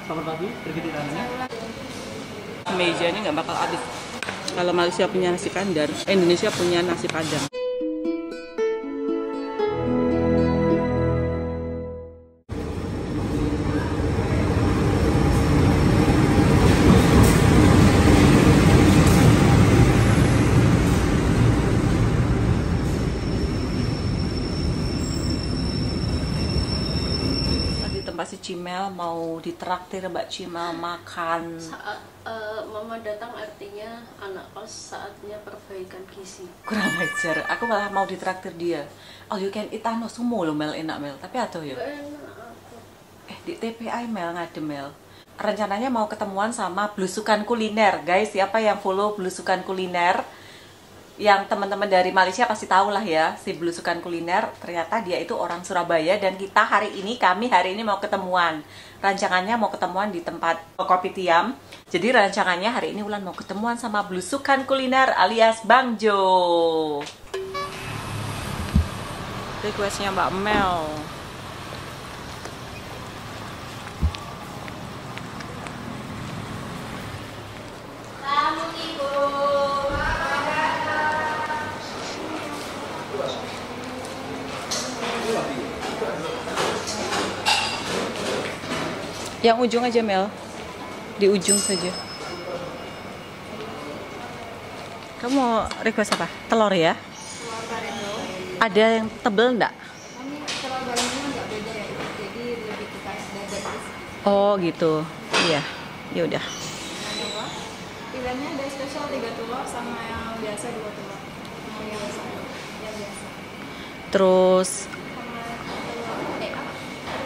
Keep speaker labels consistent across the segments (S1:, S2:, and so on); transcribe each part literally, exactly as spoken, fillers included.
S1: Selamat pagi, pergi tiraminya.
S2: Meja ini nggak bakal habis. Kalau Malaysia punya nasi kandar, Indonesia punya nasi padang. Tempat si Cimel mau ditraktir Mbak Cimel makan.
S3: Saat uh, mama datang artinya anak kos saatnya perbaikan gizi.
S2: Kurang ajar, aku malah mau ditraktir dia. Oh you can eat ano sumo lo Mel, enak Mel. Tapi atau ya? Eh di T P I Mel ngadem Mel. Rencananya mau ketemuan sama Belusukan Kuliner, guys. Siapa yang follow Belusukan Kuliner? Yang teman-teman dari Malaysia pasti tahu lah ya, si Belusukan Kuliner. Ternyata dia itu orang Surabaya dan kita hari ini, kami hari ini mau ketemuan. Rancangannya mau ketemuan di tempat kopi tiam. Jadi rancangannya hari ini Wulan mau ketemuan sama Belusukan Kuliner alias Bang Jo. Requestnya Mbak Mel. Yang ujung aja Mel, di ujung saja. Kamu mau request apa? Telur ya?
S3: Telur barendo.
S2: Ada yang tebel enggak?
S3: Ini telur barendo nggak beda ya, jadi lebih ke dada crispy.
S2: Oh gitu, iya, ya udah.
S3: Nah, pilihannya ada spesial tiga telur sama yang biasa dua telur. Mau yang biasa, yang biasa.
S2: Terus
S3: Sama telur eh apa?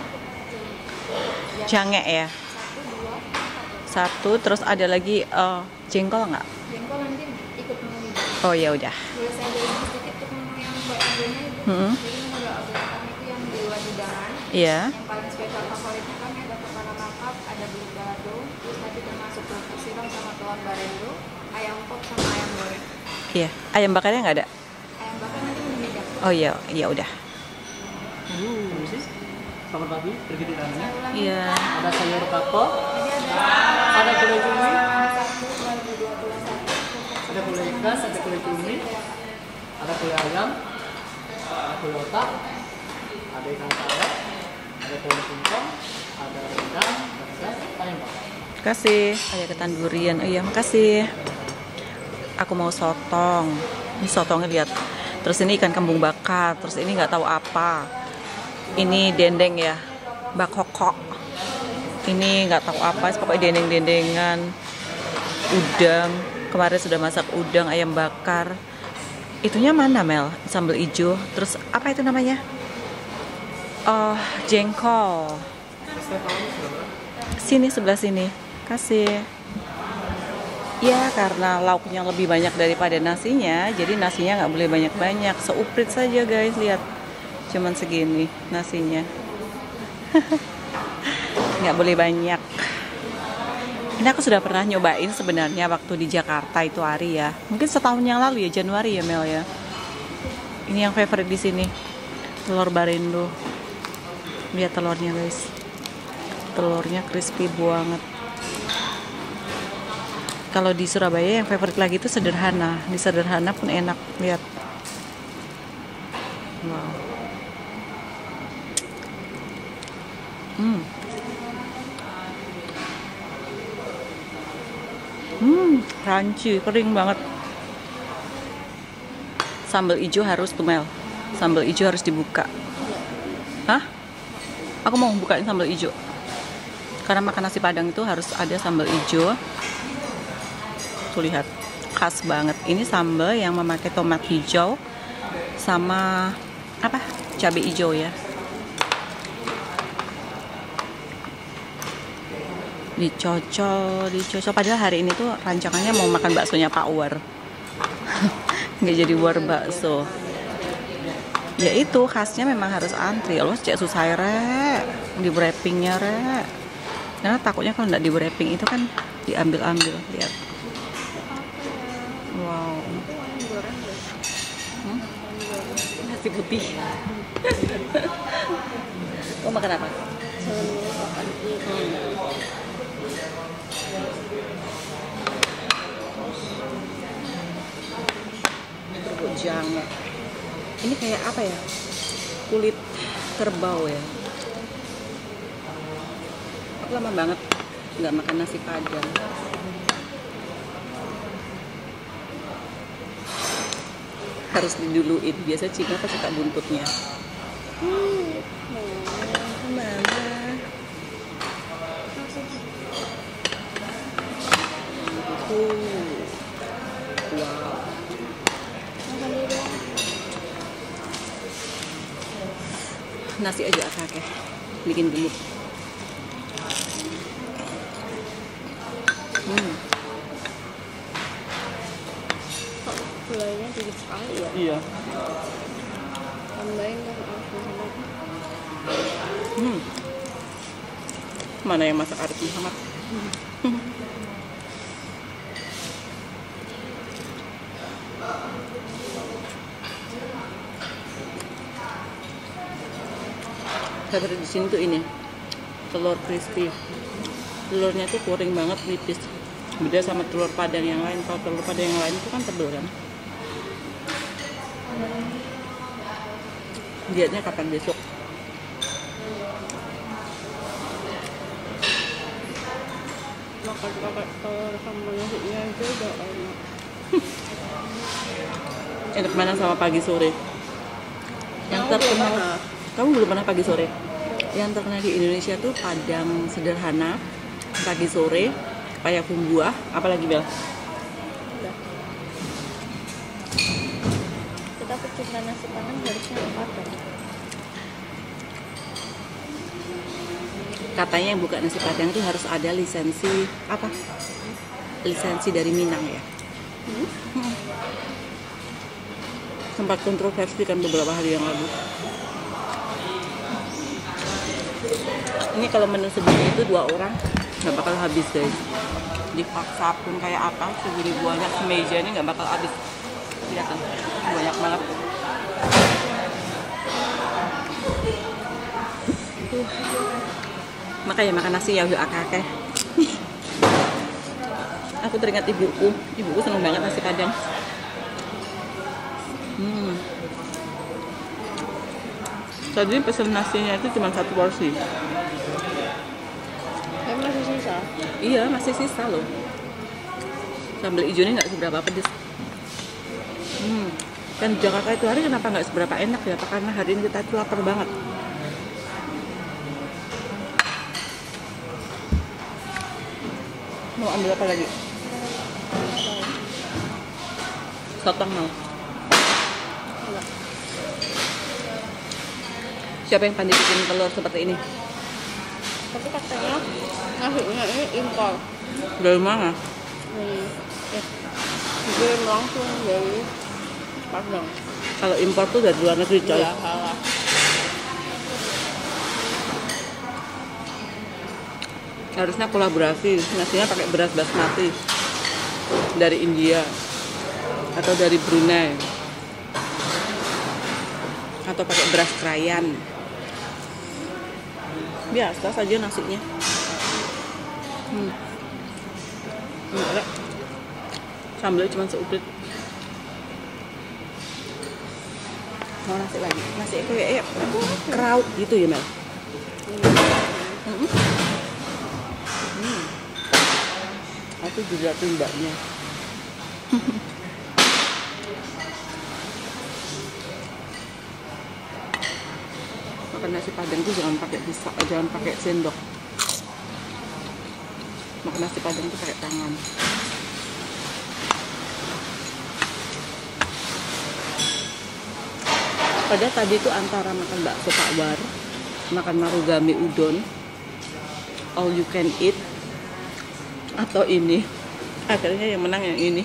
S2: jange ya?
S3: Satu dua
S2: Satu, terus ada lagi uh, jengkol nggak?
S3: jengkol nanti ikut menu ini.
S2: Oh ya udah.
S3: Boleh saya beli sedikit untuk menu yang buat ambilnya ibu.
S2: Hmm.
S3: Jadi menu agak kami itu yang di luar hidangan.
S2: Iya.
S3: Yang paling spesial favoritnya kami ada kepala kakap, ada belut balado, terus tadi termasuk kerupuk siram sama telur barendo, ayam pop sama ayam goreng.
S2: Iya. Ayam bakarnya nggak ada?
S3: Ayam bakar nanti menu meja.
S2: Oh iya, iya udah.
S1: Permisi. Selamat pagi, pergi tiraminya.
S2: Iya.
S1: Ada sayur kapau,
S3: Jadi ada
S1: ada gulai cumi,
S3: satu, dua, dua, dua, satu.
S1: ada gulai ikan, ada gulai cumi, ada gulai ayam, ada gulai otak, ada ikan salad, ada gulai singkong, ada rendang, dan ayam bakar.
S2: Makasih. Ada ketan durian. Oh iya, makasih. Aku mau sotong. Ini sotongnya lihat. Terus ini ikan kembung bakar. Terus ini nggak tahu apa. Ini dendeng ya, bakokok. Ini nggak tahu apa, pokoknya dendeng-dendengan. Udang. Kemarin sudah masak udang, ayam bakar. Itunya mana Mel? Sambal ijo. Terus apa itu namanya? Oh, jengkol. Sini sebelah sini. Kasih. Ya karena lauknya lebih banyak daripada nasinya, jadi nasinya nggak boleh banyak-banyak. Seuprit saja guys, lihat. Cuman segini nasinya. Nggak boleh banyak. Ini aku sudah pernah nyobain sebenarnya waktu di Jakarta itu hari ya. Mungkin setahun yang lalu ya, Januari ya Mel ya. Ini yang favorite di sini. Telur barendo. Lihat telurnya guys. Telurnya crispy banget. Kalau di Surabaya yang favorit lagi itu sederhana. Di sederhana pun enak, lihat. Wow. Hmm. Hmm, crunchy, kering banget. Sambal hijau harus tuh Mel. Sambal hijau harus dibuka. Hah? Aku mau bukain sambal hijau. Karena makan nasi padang itu harus ada sambal hijau. Tuh lihat, khas banget. Ini sambal yang memakai tomat hijau sama apa? Cabai hijau ya. Dicocol, dicocol. Padahal hari ini tuh rancangannya mau makan baksonya Pak War. Nggak jadi war bakso. Ya itu khasnya memang harus antri. Loh, cek susah rek. Di wrappingnya rek. Karena takutnya kalau nggak di wrapping itu kan diambil-ambil. Lihat. Wow. Hmm? Nasi putih. Kau makan apa?
S3: Jangan lupa makan itu.
S2: banget. Ini kayak apa ya? Kulit kerbau ya. Aku lama banget nggak makan nasi Padang. Harus diduluin. Biasa Cina kan suka buntutnya. Hmm, mana? Uh, wow. Nasi aja akak bikin gemuk. Hmm.
S3: Kok gulanya dikit sekali ya?
S2: Iya.
S3: Tambahin kan Arif Muhammad.
S2: Hmm. Mana yang masak Arif Muhammad? Hmm. Favorit di sini tuh ini telur crispy. Telurnya tuh kuring banget, nipis. Beda sama telur Padang yang lain. Kalau telur Padang yang lain itu kan tebel kan. Lihatnya kapan besok.
S3: Makan pakai telur sama nasinya aja udah enak.
S2: Enak mana sama pagi sore. Yang terkenal. Kamu belum pernah pagi sore? Yang terkenal di Indonesia tuh Padang sederhana, pagi sore, payakum buah, apalagi Bel?
S3: Udah. Kita pecinta nasi Padang harusnya Padang.
S2: Katanya yang buka nasi Padang itu harus ada lisensi apa? Lisensi dari Minang ya.
S3: Hmm?
S2: Hmm. Sempat kontroversi kan beberapa hari yang lalu. Ini kalau menu segini itu dua orang nggak bakal habis guys. Dipaksa pun kayak apa segini banyak semeja ini nggak bakal habis. Lihat kan, banyak banget. Uh. Makanya makan nasi ya udah akak-akak. Aku teringat ibuku, ibuku seneng banget nasi Padang. Hmm. Tadi pesen nasinya itu cuma satu porsi.
S3: Tapi masih sisa.
S2: Iya, masih sisa loh. Sambal hijaunya nggak seberapa pedes. Hmm. Kan Jakarta itu hari kenapa nggak seberapa enak ya? Apa karena hari ini kita itu lapar banget. Mau ambil apa lagi? Sotong mau.
S3: Enggak.
S2: Siapa yang pandai bikin telur seperti ini?
S3: Tapi katanya nasinya ini impor.
S2: Dari mana?
S3: Dari ya, dikirim langsung dari Padang.
S2: Kalau impor tuh dari luar negeri coy.
S3: Iya, salah.
S2: Harusnya kolaborasi, nasinya pakai beras basmati dari India atau dari Brunei atau pakai beras krayan. Biasa saja nasinya. Hmm. Enggak. Sambalnya cuma seuprit. Mau nasi lagi? Nasi kayak kraut gitu ya Mel? Hmm. Hmm. Aku juga tuh mbaknya. Makan nasi Padang tuh jangan pakai bisa, jangan pakai sendok. Makan nasi Padang tuh pakai tangan. Padahal tadi tuh antara makan bakso Pak-War, makan marugame udon, all you can eat, atau ini. Akhirnya yang menang yang ini.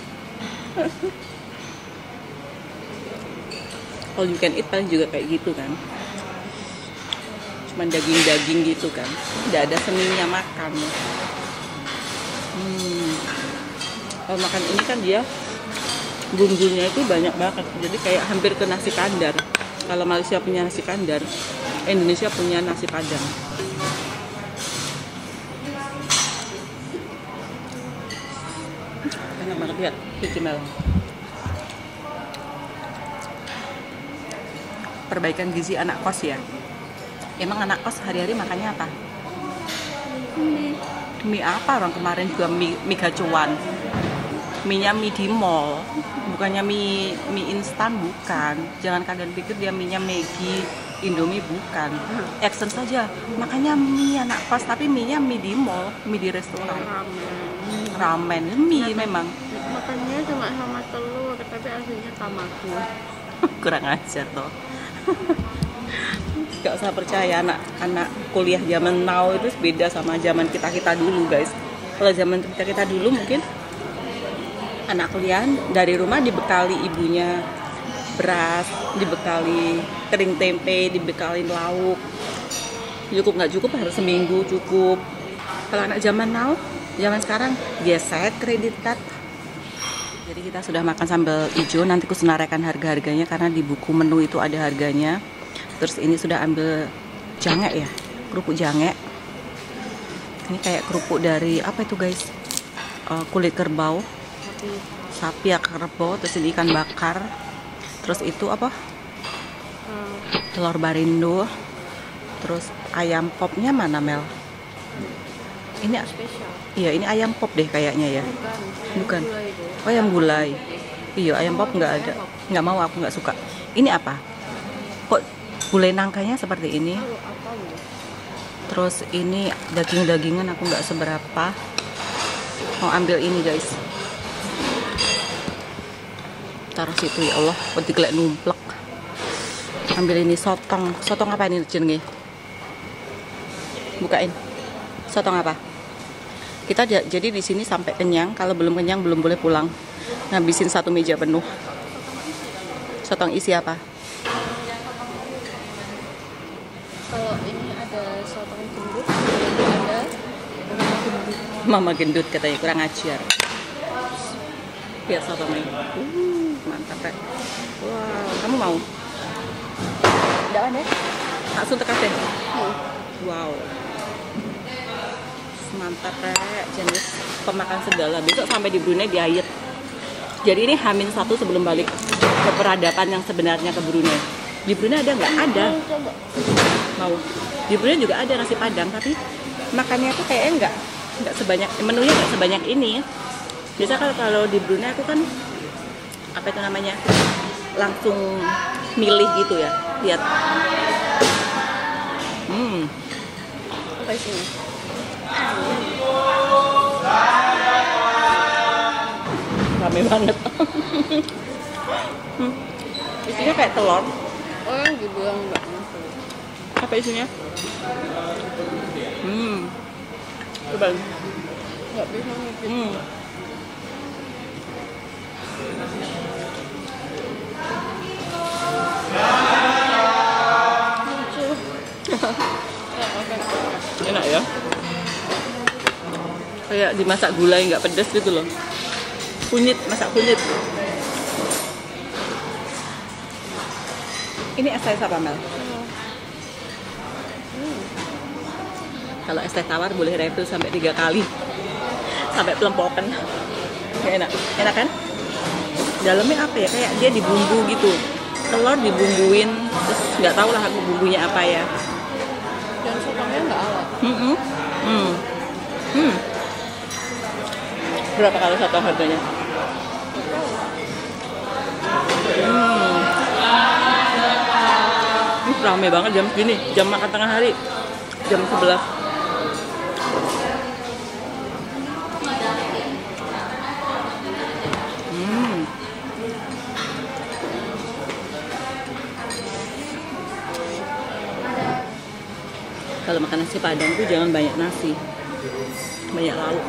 S2: All you can eat paling juga kayak gitu kan. Cuman daging-daging gitu kan. Tidak ada seninya makan. Hmm. Kalau makan ini kan dia bumbunya itu banyak banget. Jadi kayak hampir ke nasi kandar. Kalau Malaysia punya nasi kandar, Indonesia punya nasi Padang. Enak banget, lihat, cuci mel. perbaikan gizi anak kos ya. Emang anak kos hari-hari makannya apa?
S3: Mie.
S2: Mie apa? Orang kemarin juga mie, mie gacuan. Mie-nya mie di mall. Bukannya mie mie instan, bukan. Jangan kalian pikir dia mie-nya Maggi, Indomie, bukan. Action saja. Makanya mie anak kos, tapi mie-nya mie di mall, mie di restoran.
S3: Ramen.
S2: Ramen, mie memang.
S3: Makannya cuma sama telur, tapi aslinya tamago.
S2: Kurang ajar toh. Gak usah percaya, anak-anak kuliah zaman now itu beda sama zaman kita-kita dulu guys. Kalau zaman kita-kita dulu mungkin anak kuliah dari rumah dibekali ibunya beras, dibekali kering tempe, dibekali lauk. Cukup nggak cukup harus seminggu cukup. Kalau anak zaman now, zaman sekarang gesek kredit card. Jadi kita sudah makan sambal hijau, nanti aku senaraikan harga-harganya karena di buku menu itu ada harganya. Terus ini sudah ambil jange ya, kerupuk jange. Ini kayak kerupuk dari apa itu guys? Uh, kulit kerbau,
S3: Tapi
S2: sapi ya kerbau. Terus ini ikan bakar. Terus itu apa?
S3: hmm,
S2: Telur barindo. Terus ayam popnya mana Mel? Ini
S3: spesial.
S2: iya ini ayam pop deh kayaknya ya.
S3: Bukan.
S2: Bukan.
S3: Gula itu.
S2: Oh ayam gulai. Iya ayam pop nggak ada. Nggak mau, aku nggak suka. Ini apa? Kok gulai nangkanya seperti ini?
S3: Tahu apa lu?
S2: Terus ini daging-dagingan aku nggak seberapa. Mau ambil ini guys. Taruh situ ya Allah. Petiklek numplek. Ambil ini sotong. Sotong apa ini jenenge? Bukain. Sotong apa? Kita j- jadi di sini sampai kenyang. Kalau belum kenyang belum boleh pulang. Ngabisin satu meja penuh. Sotong isi apa?
S3: Kalau ini ada sotong gendut, ini ada
S2: Mama gendut katanya, kurang ajar. Lihat sotongnya. Uh, mantap Rek. Wow, kamu mau?
S3: Tidak ada.
S2: Langsung tekan deh.
S3: Hmm.
S2: Wow. Mantap Rek, jenis pemakan segala. Besok sampai di Brunei diet. Jadi ini Hamin satu sebelum balik ke peradaban yang sebenarnya ke Brunei. Di Brunei ada nggak? Ada.
S3: Mau coba.
S2: Mau. Di Brunei juga ada nasi padang, tapi makannya tuh kayaknya nggak nggak sebanyak, menunya nggak sebanyak ini. Biasa kalau kalau di Brunei aku kan apa itu namanya langsung milih gitu ya. Lihat. Hmm.
S3: Apa isinya?
S2: Rame banget. hmm. Isinya kayak telur.
S3: Oh yang dibilang nggak masuk.
S2: Apa isinya? Hmm. Coba.
S3: Nggak bisa ngikut.
S2: Hmm.
S3: Lucu. Ya, oke.
S2: Enak ya. Kayak dimasak gulai nggak pedas gitu loh. Kunyit, masak kunyit. Ini es teh apa Mel?
S3: Hmm.
S2: Kalau es teh tawar boleh refill sampai tiga kali, sampai pelempokan. Kayak enak, enak kan? Dalamnya apa ya? Kayak dia dibumbu gitu. Telur dibumbuin, terus nggak tahu lah aku bumbunya apa ya.
S3: Dan sotongnya nggak ala.
S2: Hmm, hmm, hmm. hmm. Berapa kalau satu harganya? Hmm. Ini rame banget jam segini, jam makan tengah hari, jam sebelas. Hmm. Kalau makan nasi padang tuh jangan banyak nasi, banyak lauk.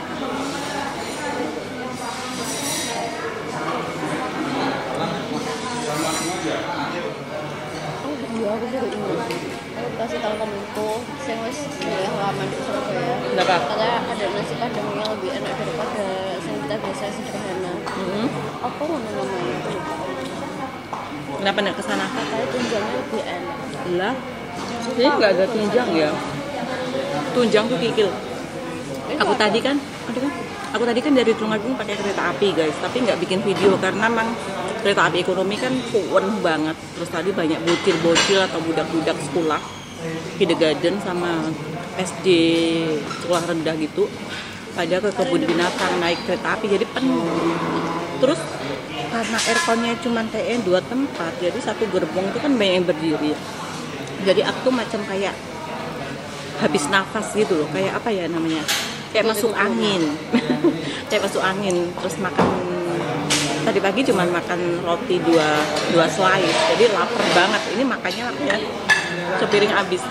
S3: Iya, aku baru ingat. Aku kasih tahu temenku, saya wis kuliah lama di Surabaya.
S2: Kenapa?
S3: Katanya ada nasi padangnya lebih enak daripada yang kita biasa sederhana.
S2: Mm-hmm.
S3: Apa mana namanya? Aku lupa.
S2: Kenapa nek kesana?
S3: Katanya tunjangnya lebih enak.
S2: Lah, ini nggak ada tunjang ya? Tunjang tuh kikil.
S3: Ini
S2: Aku
S3: apa?
S2: tadi kan, ada kan? Aku tadi kan dari Tulungagung pakai kereta api guys, tapi nggak bikin video karena memang kereta api ekonomi kan penuh banget. Terus tadi banyak bocil-bocil atau budak-budak sekolah, kindergarten sama S D sekolah rendah gitu, pada ke kebun binatang naik kereta api jadi penuh. Terus karena airconnya cuma kayaknya dua tempat, jadi satu gerbong itu kan banyak yang berdiri. Jadi aku tuh macam kayak habis nafas gitu loh, kayak apa ya namanya? Kayak masuk angin. Kayak masuk angin. Terus makan tadi pagi cuma makan roti dua dua slice. Jadi lapar banget. Ini makannya ya sepiring habis.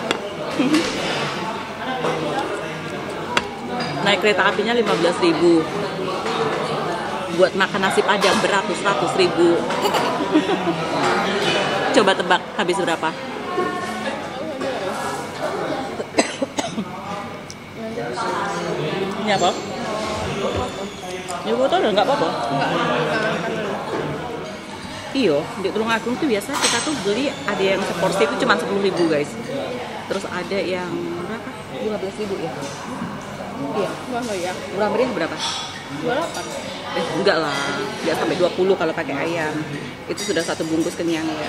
S2: Naik kereta apinya lima belas ribu. Buat makan nasi padang beratus-ratus ribu. Coba tebak habis berapa? Ini apa? Ya foto udah nggak apa-apa? Iyo, di Tulungagung tuh biasa kita tuh beli ada yang seporsi itu cuma sepuluh ribu guys. Terus ada yang berapa? lima belas ribu ya? Iya.
S3: Wah, ya.
S2: Murah meriah berapa?
S3: dua puluh delapan.
S2: Eh, enggak lah, nggak sampai dua puluh kalau pakai ayam. Itu sudah satu bungkus kenyang ya.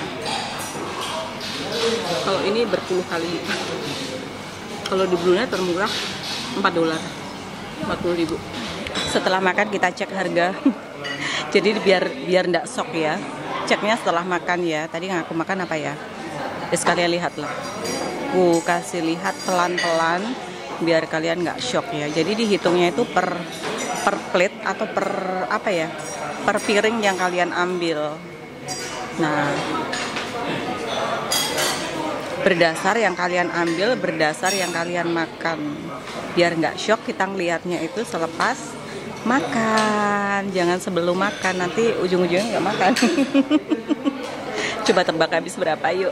S2: Kalau ini berpuluh kali lipat. Kalau di Brunei termurah empat dolar, empat puluh ribu. Setelah makan kita cek harga. Jadi biar biar nggak shock ya. Ceknya setelah makan ya. Tadi yang aku makan apa ya? Ya sekalian lihatlah. Aku kasih lihat pelan-pelan biar kalian nggak shock ya. Jadi dihitungnya itu per per plate atau per apa ya? Per piring yang kalian ambil. Nah, berdasar yang kalian ambil, berdasar yang kalian makan. Biar nggak shock kita ngelihatnya itu selepas makan. Jangan sebelum makan, nanti ujung-ujungnya nggak makan. Coba tebak habis berapa yuk.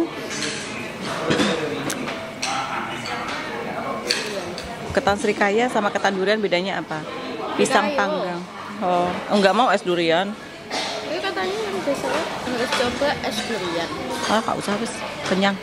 S2: Ketan Srikaya sama ketan durian bedanya apa? Pisang panggang. Oh, nggak mau es durian.
S3: Tapi katanya yang biasanya harus coba es durian.
S2: Ah, nggak usah habis, kenyang.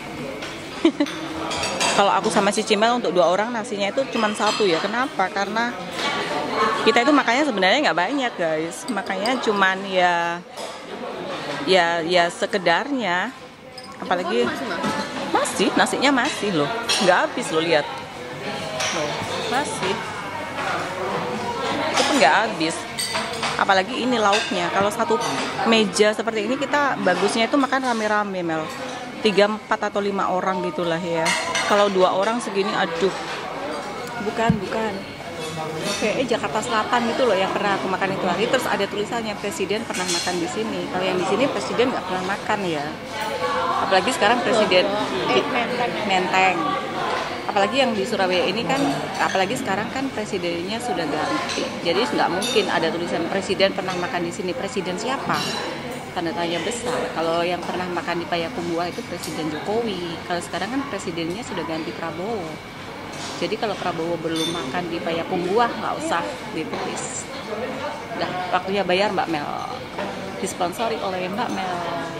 S2: Kalau aku sama si Cimel untuk dua orang nasinya itu cuma satu ya. Kenapa? Karena kita itu makannya sebenarnya nggak banyak guys. Makanya cuman ya ya ya sekedarnya. Apalagi
S3: Masih, Mas?
S2: masih nasinya masih loh, nggak habis loh, lihat loh, masih itu pun nggak habis. Apalagi ini lauknya. Kalau satu meja seperti ini kita bagusnya itu makan rame-rame Mel, tiga empat atau lima orang gitulah ya. Kalau dua orang segini aduh, bukan bukan kayak Jakarta Selatan gitu loh yang pernah aku makan itu hari. Terus ada tulisannya presiden pernah makan di sini. Kalau yang di sini presiden nggak pernah makan ya. Apalagi sekarang presiden
S3: Eh, menteng.
S2: Menteng. Apalagi yang di Surabaya ini kan, apalagi sekarang kan presidennya sudah ganti. Jadi nggak mungkin ada tulisan presiden pernah makan di sini. Presiden siapa? Tanda tanya besar. Kalau yang pernah makan di Payakumbuh itu Presiden Jokowi. Kalau sekarang kan presidennya sudah ganti Prabowo. Jadi kalau Prabowo belum makan di Payakumbuh nggak usah ditulis. Udah waktunya bayar Mbak Mel. Disponsori oleh Mbak Mel.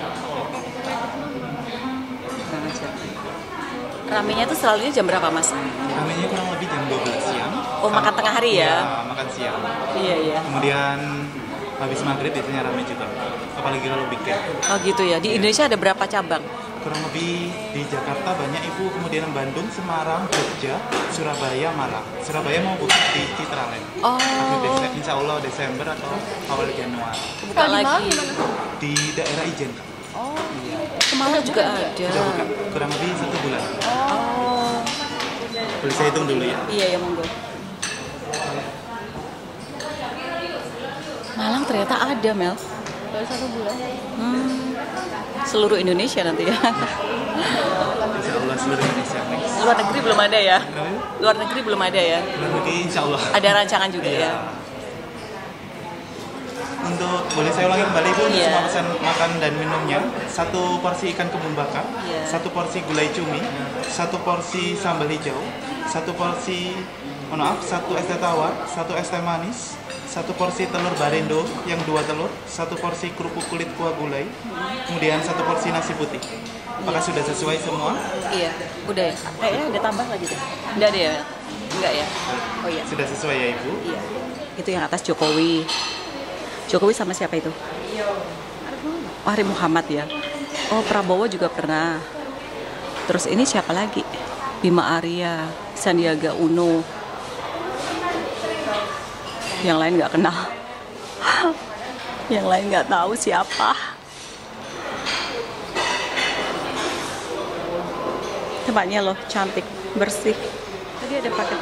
S2: Nah, aja. Ramenya tuh selalunya jam berapa Mas?
S4: Ramenya kurang lebih jam dua belas siang.
S2: Oh, makan tengah hari ya?
S4: Ya, makan siang.
S2: Iya iya.
S4: Kemudian habis maghrib biasanya rame juga. Apalagi kalau weekend.
S2: Oh gitu ya. Di Indonesia ada berapa cabang?
S4: Kurang lebih di Jakarta banyak Ibu, kemudian Bandung, Semarang, Jogja, Surabaya, Malang. Surabaya mau buka di Citraland.
S2: Oh.
S4: Akhir Desember, insya Allah Desember atau awal Januari.
S2: Buka
S3: Kalau di Malang
S2: lagi.
S3: gimana?
S4: Di daerah Ijen.
S2: Oh. Semalam juga ada.
S4: Sudah buka kurang lebih satu bulan.
S2: Oh.
S4: Boleh saya hitung dulu ya.
S2: Iya ya monggo. Malang ternyata ada Mel.
S3: Baru satu bulan.
S2: Hmm. Seluruh Indonesia nanti ya.
S4: Insya Allah seluruh Indonesia. Next.
S2: Luar negeri belum ada ya.
S4: Kenapa?
S2: Luar negeri belum ada ya.
S4: Luar negeri insya Allah.
S2: Ada rancangan juga
S4: Iya.
S2: ya.
S4: Untuk boleh saya ulangi kembali Bu, untuk
S2: Iya.
S4: semua pesan makan dan minumnya, satu porsi ikan kembung bakar,
S2: Iya.
S4: satu porsi gulai cumi, satu porsi sambal hijau, satu porsi oh maaf, satu es teh tawar, satu es teh manis, satu porsi telur barendo yang dua telur, satu porsi kerupuk kulit kuah gulai, kemudian satu porsi nasi putih. Apakah sudah sesuai semua?
S2: Iya, udah ya. Kayaknya ada tambah lagi deh. Enggak ada ya. Mel? Enggak ya? Oh iya.
S4: Sudah sesuai ya Ibu?
S2: Iya. Itu yang atas Jokowi. Jokowi sama siapa itu? Oh, Arif Muhammad ya. Oh, Prabowo juga pernah. Terus ini siapa lagi? Bima Arya, Sandiaga Uno. Yang lain nggak kenal. Yang lain nggak tahu siapa. Tempatnya loh cantik, bersih. Tadi ada paket.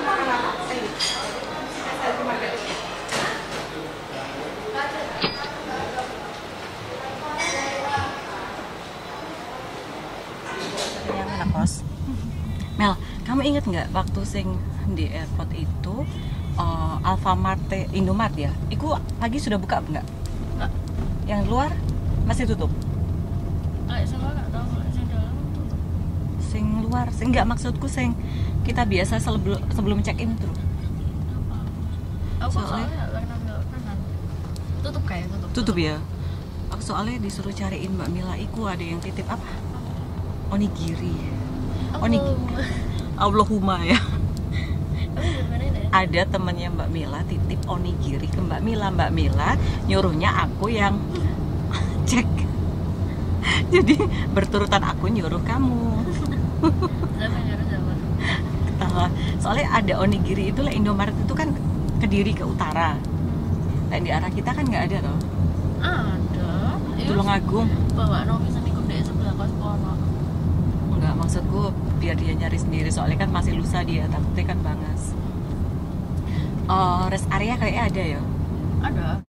S2: Yang anak kos. Mel, kamu inget nggak waktu sing di airport itu uh, Alfamart, Indomart ya? Iku pagi sudah buka nggak?
S3: Nggak.
S2: Yang luar masih tutup?
S3: Kayak semua nggak tahu kalau yang dalam tutup.
S2: Sing luar, sing nggak maksudku sing kita biasa sebelum sebelum check in tuh.
S3: Aku
S2: Soalnya-
S3: soalnya nggak pernah nggak pernah. Tutup kayak tutup.
S2: Tutup ya? Aku soalnya disuruh cariin Mbak Mila, iku ada yang titip apa? Onigiri. Onigiri. Allahumma ya. Ada temennya Mbak Mila titip onigiri ke Mbak Mila. Mbak Mila nyuruhnya aku yang cek. Jadi berturutan aku nyuruh kamu.
S3: Siapa yang harus jawab?
S2: Ketawa. Soalnya ada onigiri itu lah, Indomaret itu kan Kediri ke utara. Dan di arah kita kan nggak ada loh.
S3: Ada.
S2: Tulungagung.
S3: Bawa Novi Senikum di sebelah kos Pono.
S2: Enggak, maksudku biar dia nyari sendiri, soalnya kan masih lusa dia, takutnya kan bangas. Oh, rest area kayaknya ada ya.
S3: Ada.